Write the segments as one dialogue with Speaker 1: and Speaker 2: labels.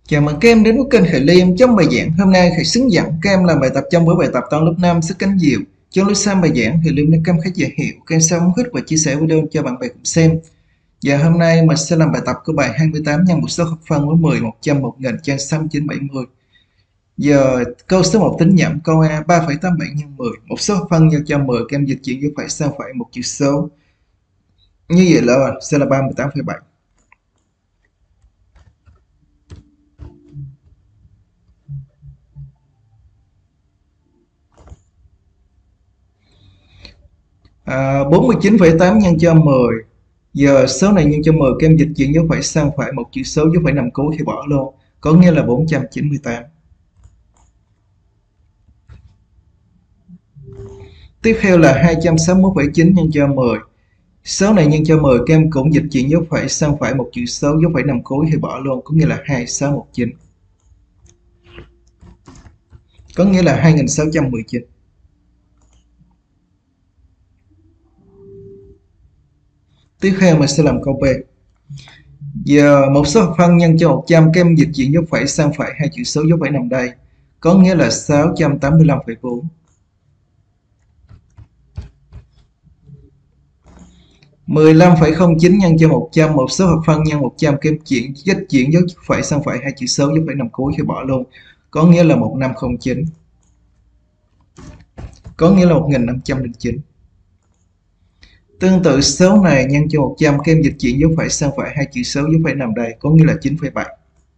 Speaker 1: Chào mừng các em đến với kênh Khải Liêm. Trong bài giảng hôm nay, Khải hướng dẫn các em làm bài tập trong buổi bài tập toán lớp 5 sức cánh diều. Trong lúc xem bài giảng, Khải Liêm đã cam kết giới thiệu các em sẽ ấn thích và chia sẻ video cho bạn bè cùng xem. Và hôm nay mình sẽ làm bài tập của bài 28 nhân một số hợp phân với 10, 100, 1000 trên 69, 70. Giờ câu số 1 tính nhẩm câu A 3,87 nhân 10. Một số hợp phân giao cho 10, các em dịch chuyển như phải sang phải một chữ số. Như vậy là sẽ là 38,7. À, 49,8 nhân cho 10. Giờ số này nhân cho 10, các em dịch chuyển dấu phẩy sang phải một chữ số, dấu phẩy nằm cuối thì bỏ luôn, có nghĩa là 498. Tiếp theo là 261,9 nhân cho 10. Số này nhân cho 10, các em cũng dịch chuyển dấu phẩy sang phải một chữ số, dấu phẩy nằm cuối thì bỏ luôn, có nghĩa là 2619. Có nghĩa là 2619. Tiếp theo mình sẽ làm câu B. Giờ một số hợp phân nhân cho 100, các em dịch chuyển dấu phẩy sang phải hai chữ số, dấu phẩy nằm đây, có nghĩa là 685,4. 15,09 nhân cho 100, một số hợp phân nhân 100, các em dịch chuyển dấu phẩy sang phải hai chữ số, dấu phẩy nằm cuối thì bỏ luôn, có nghĩa là 1509. Có nghĩa là 1509. Tương tự số này nhân cho 100, các em dịch chuyển dấu phẩy sang phải hai chữ số, dấu phẩy nằm đây, có nghĩa là 9,7.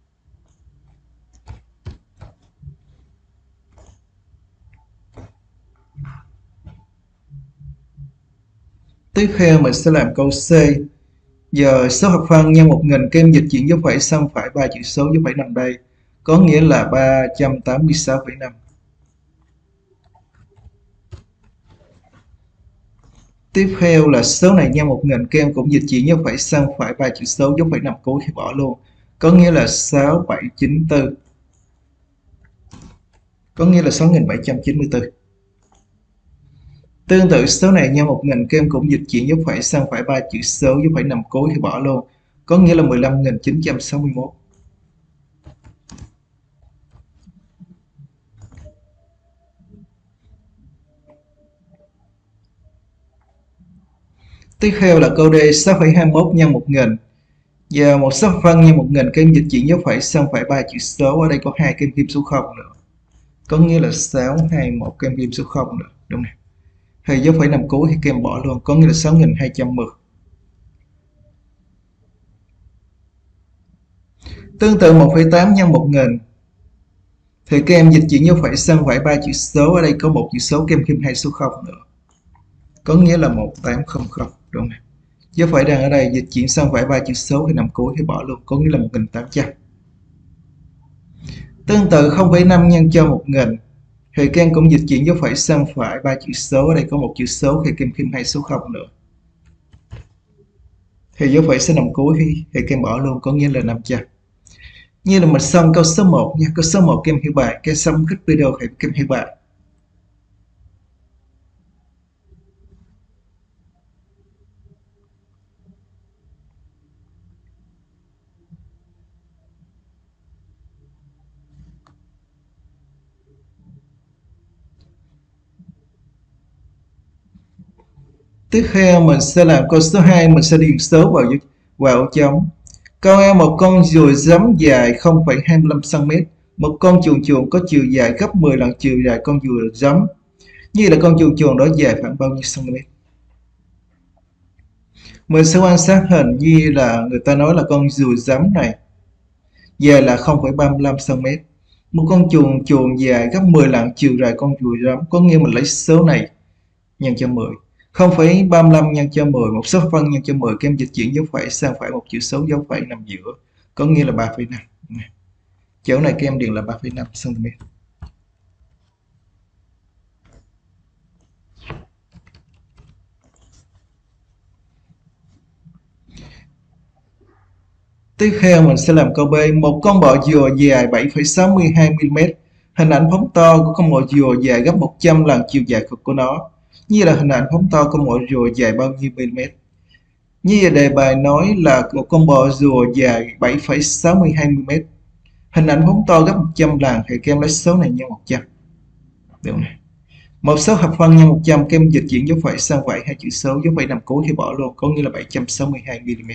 Speaker 1: Tiếp theo mình sẽ làm câu C. Giờ số hợp phân nhân 1000, các em dịch chuyển dấu phẩy sang phải ba chữ số, dấu phẩy nằm đây, có nghĩa là 386,5. Tiếp theo là số này nhân 1000, các em cũng dịch chuyển dấu phẩy sang phải ba chữ số, dấu phẩy nằm cuối thì bỏ luôn, có nghĩa là 6794. Có nghĩa là 6794. Tương tự số này nhân 1000, các em cũng dịch chuyển dấu phẩy sang phải ba chữ số, dấu phẩy nằm cuối thì bỏ luôn, có nghĩa là 15961. Tiếp theo là câu D 6,21 nhân 1000. Giờ một số hợp phân nhân 1000, các em dịch chuyển dấu phẩy sang phải ba chữ số, ở đây có hai kem kim số 0 nữa, có nghĩa là 621 kem kim số 0 nữa, đúng này. Thì dấu phẩy nằm cuối thì các em bỏ luôn, có nghĩa là 6210. Tương tự 1,8 nhân 1000, thì các em dịch chuyển dấu phẩy sang phải ba chữ số, ở đây có một chữ số kèm thêm hai số 0 nữa, có nghĩa là 1800, đúng này. Dấu phẩy đang ở đây, dịch chuyển sang phải ba chữ số thì nằm cuối thì bỏ luôn, có nghĩa là 1800. Tương tự 0,5 nhân cho 1000, thì các em cũng dịch chuyển dấu phẩy sang phải ba chữ số, ở đây có một chữ số thì kèm thêm hai số 0 nữa, thì dấu phẩy sẽ nằm cuối thì các em bỏ luôn, có nghĩa là 500. Như là mình xong câu số 1 nha. Câu số 1 các em hiểu bài, cái xong kết video thì các em hiểu bài. Tiếp theo mình sẽ làm câu số 2, mình sẽ điền số vào ổ trống. Câu A, một con ruồi giấm dài 0,25 cm. Một con chuồn chuồn có chiều dài gấp 10 lần chiều dài con ruồi giấm. Như là con chuồn chuồn đó dài khoảng bao nhiêu cm? Mình sẽ quan sát hình như là người ta nói là con ruồi giấm này dài là 0,35 cm. Một con chuồn chuồn dài gấp 10 lần chiều dài con ruồi giấm, có nghĩa mình lấy số này nhân cho 10. 0,35 nhân cho 10, một số phân nhân cho 10, các em dịch chuyển dấu phẩy sang phải một chữ số, dấu phẩy nằm giữa, có nghĩa là 3,5. Chỗ này các em điền là 3,5 cm. Tiếp theo mình sẽ làm câu B. Một con bọ rùa dài 7,62 mm. Hình ảnh phóng to của con bọ rùa dài gấp 100 lần chiều dài của nó. Như là hình ảnh phóng to con bọ rùa dài bao nhiêu mm? Như đề bài nói là một con bọ rùa dài 7,62 mm. Hình ảnh phóng to gấp 100 lần thì kem lấy số này nhân 100. Được này. Một số hợp phân nhân 100, kem dịch chuyển dấu phẩy sang phẩy hai chữ số, dấu phẩy nằm cuối thì bỏ luôn, có nghĩa là 762 mm.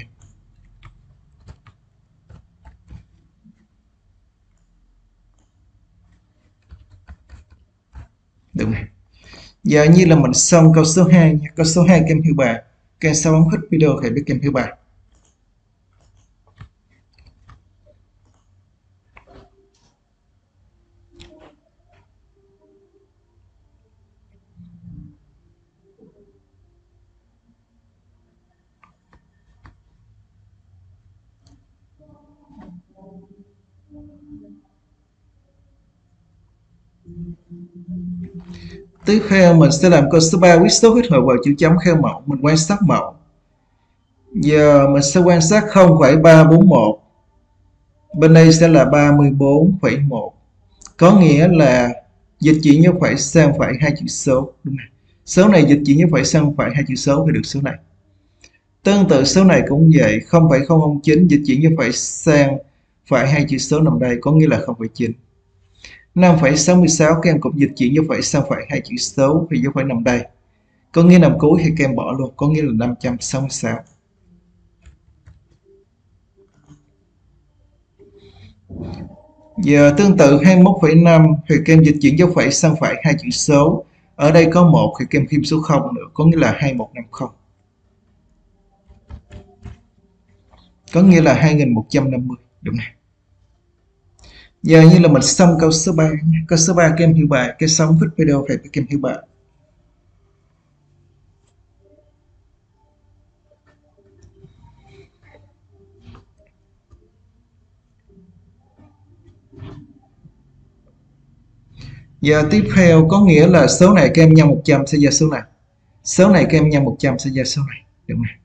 Speaker 1: Được này. Giờ như là mình xong câu số 2 nha. Câu số 2 kem hiểu bài. Kem sau bấm thích video thì biết kem hiểu bài. Tiếp theo mình sẽ làm câu số 3 viết số huyết hợp vào chữ chấm theo mẫu, mình quan sát mẫu. Giờ mình sẽ quan sát 0,341. Bên đây sẽ là 34,1. Có nghĩa là dịch chuyển dấu phẩy sang phẩy hai chữ số. Đúng này. Số này dịch chuyển dấu phẩy sang phẩy hai chữ số thì được số này. Tương tự số này cũng vậy, 0,009 dịch chuyển dấu phẩy sang phẩy hai chữ số nằm đây, có nghĩa là 0,9. 5,66 các em cũng dịch chuyển dấu phẩy sang phẩy hai chữ số thì dấu phẩy nằm đây, có nghĩa nằm cuối thì các em bỏ luôn, có nghĩa là 566. Giờ tương tự 21,5 thì các em dịch chuyển dấu phẩy sang phẩy hai chữ số, ở đây có 1 thì các em thêm số 0 nữa, có nghĩa là 2150, có nghĩa là 2150. Đúng này. Giờ như là mình xong câu số 3 nhé. Câu số 3 các em hiểu bài, cái xong thích video thì các em hiểu bài. Giờ tiếp theo có nghĩa là số này các em nhân 100 sẽ ra số này. Số này các em nhân 100 sẽ ra số này. Đúng này.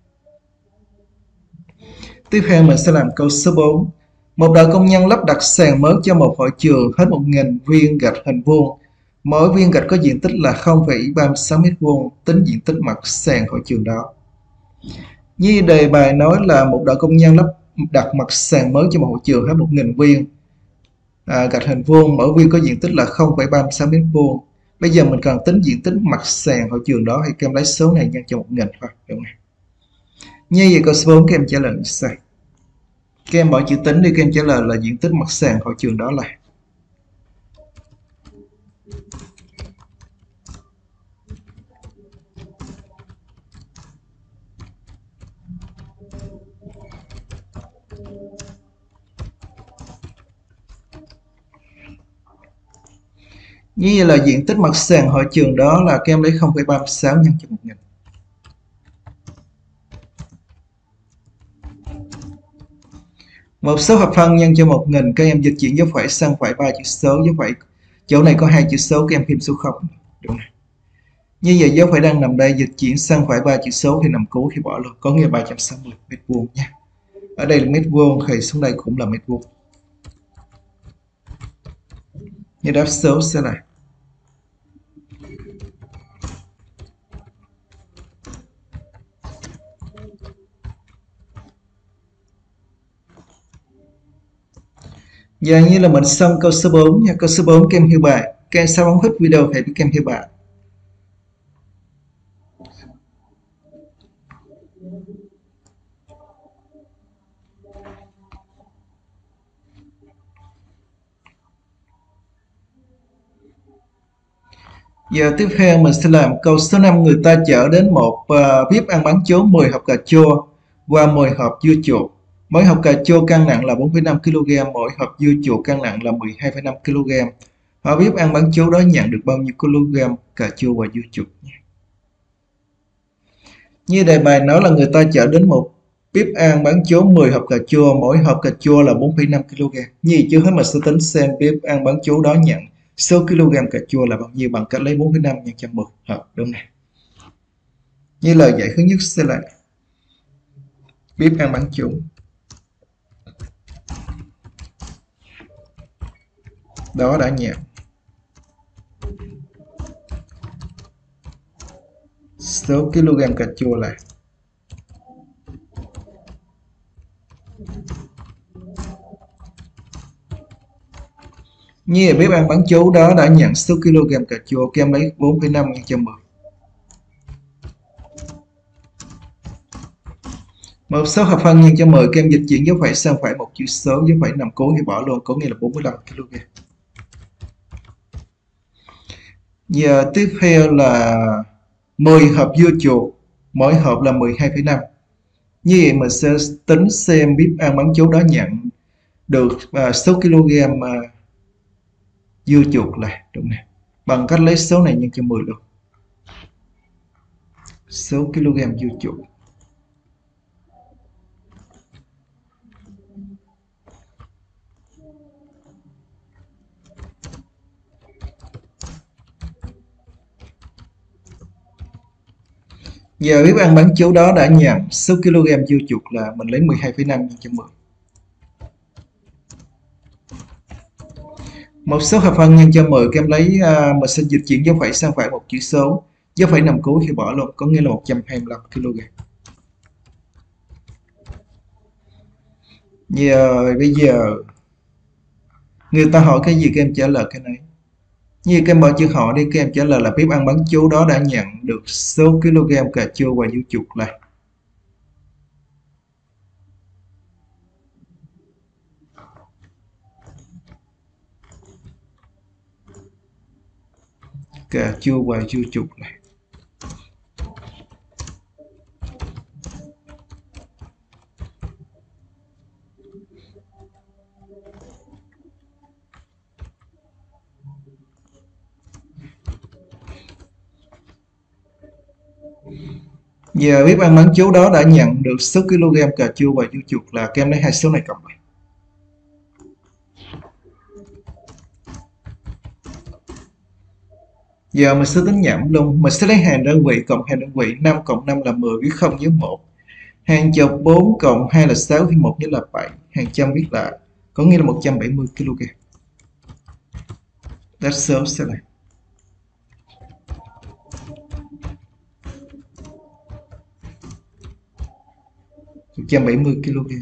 Speaker 1: Tiếp theo mình sẽ làm câu số 4. Một đội công nhân lắp đặt sàn mới cho một hội trường hết 1.000 viên gạch hình vuông. Mỗi viên gạch có diện tích là 0,36 m², tính diện tích mặt sàn hội trường đó. Như đề bài nói là một đội công nhân lắp đặt mặt sàn mới cho một hội trường hết 1.000 viên gạch hình vuông, mỗi viên có diện tích là 0,36 m². Bây giờ mình cần tính diện tích mặt sàn hội trường đó thì các em lấy số này nhân cho 1.000 thôi. Đúng này. Như vậy câu số 4 các em trả lời sai. Các em bỏ chữ tính đi, các em trả lời là diện tích mặt sàn hội trường đó là. Như vậy là diện tích mặt sàn hội trường đó là các em lấy 0,36 nhân cho 1.000. Một số hợp phân nhân cho 1.000, các em dịch chuyển dấu phẩy sang phẩy 3 chữ số, dấu phẩy chỗ này có 2 chữ số, các em thêm số 0. Đúng này. Như vậy dấu phẩy đang nằm đây, dịch chuyển sang phẩy 3 chữ số thì nằm cuối thì bỏ luôn, có nghĩa 360 m² nha. Ở đây là mét vuông thì xuống đây cũng là mét vuông. Như đáp số sẽ là giờ như là mình xong câu số 4 nha. Câu số 4 các em hiểu bài. Các em sau bấm thích video thì các em hiểu bài. Giờ tiếp theo mình sẽ làm câu số 5. Người ta chở đến một bếp ăn bán trú 10 hộp cà chua và 10 hộp dưa chuột. Mỗi hộp cà chua cân nặng là 4,5 kg, mỗi hộp dưa chuột cân nặng là 12,5 kg. Ở bếp ăn bán trú đó nhận được bao nhiêu kg cà chua và dưa chuột nhé. Như đề bài nói là người ta chở đến một bếp ăn bán trú 10 hộp cà chua, mỗi hộp cà chua là 4,5 kg. Như chưa hết mà sẽ tính xem bếp ăn bán trú đó nhận số kg cà chua là bao nhiêu bằng cách lấy 4,5 nhân cho 10 hộp. Đúng này. Như lời giải thứ nhất sẽ là bếp ăn bán trú. Đó đã nhận số kg cà chua là Như bếp ăn bán chú đó đã nhận số kg cà chua, kem lấy 4,5 nhân cho 10. Một số hợp phân nhân cho 10, kem dịch chuyển dấu phẩy sang phải một chữ số, dấu phẩy nằm cuối thì bỏ luôn, có nghĩa là 45 kg. Giờ tiếp theo là 10 hộp dưa chuột, mỗi hộp là 12,5. Như vậy mình sẽ tính xem bếp ăn bán chú đó nhận được số kg dưa chuột là đúng này, bằng cách lấy số này nhân cho 10 luôn. Số kg dưa chuột. Giờ bếp ăn bán chú đó đã nhận số kg dưa chuột là mình lấy 12,5 nhân cho 10. Một số hợp phân nhân cho 10, kem lấy mình sẽ dịch chuyển dấu phẩy sang phải một chữ số, dấu phẩy nằm cuối khi bỏ luôn, có nghĩa là 125 kg. Giờ bây giờ người ta hỏi cái gì các em trả lời cái này. Như các em bỏ chữ họ đi, các em trả lời là bếp ăn bán chú đó đã nhận được số kg cà chua và dưa chuột là. Cà chua và dưa chuột này. Giờ bếp ăn bán chú đó đã nhận được số kg cà chua và dưa chuột là, các em lấy hai số này cộng lại. Giờ mình sẽ tính nhẩm luôn, mình sẽ lấy hàng đơn vị cộng hàng đơn vị, 5 cộng 5 là 10, viết 0 với 1. Hàng chục 4 cộng 2 là 6, thì 1 với là 7, hàng trăm viết lại, có nghĩa là 170 kg. Đáp số sẽ là 170 kg.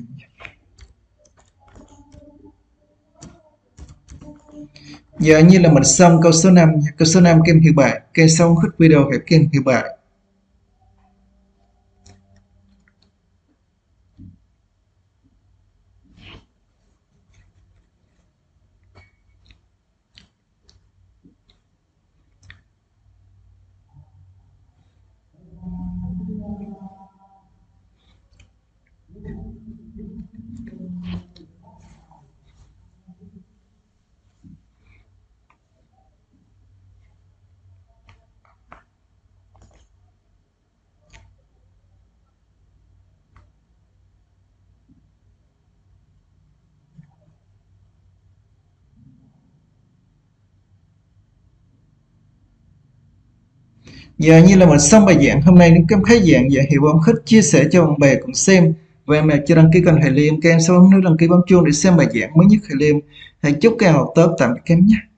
Speaker 1: Giờ như là mình xong câu số 5 nha. Câu số 5 các em hiểu bài. Các em xong thích video thì các em hiểu bài. Giờ như là mình xong bài giảng hôm nay, nếu các em thấy giảng dễ hiểu, ông thích chia sẻ cho bạn bè cùng xem. Và em nào chưa đăng ký kênh Thầy Liêm, các em sẽ bấm nút đăng ký bấm chuông để xem bài giảng mới nhất Thầy Liêm. Thầy chúc các em học tốt, tạm biệt các em nhé.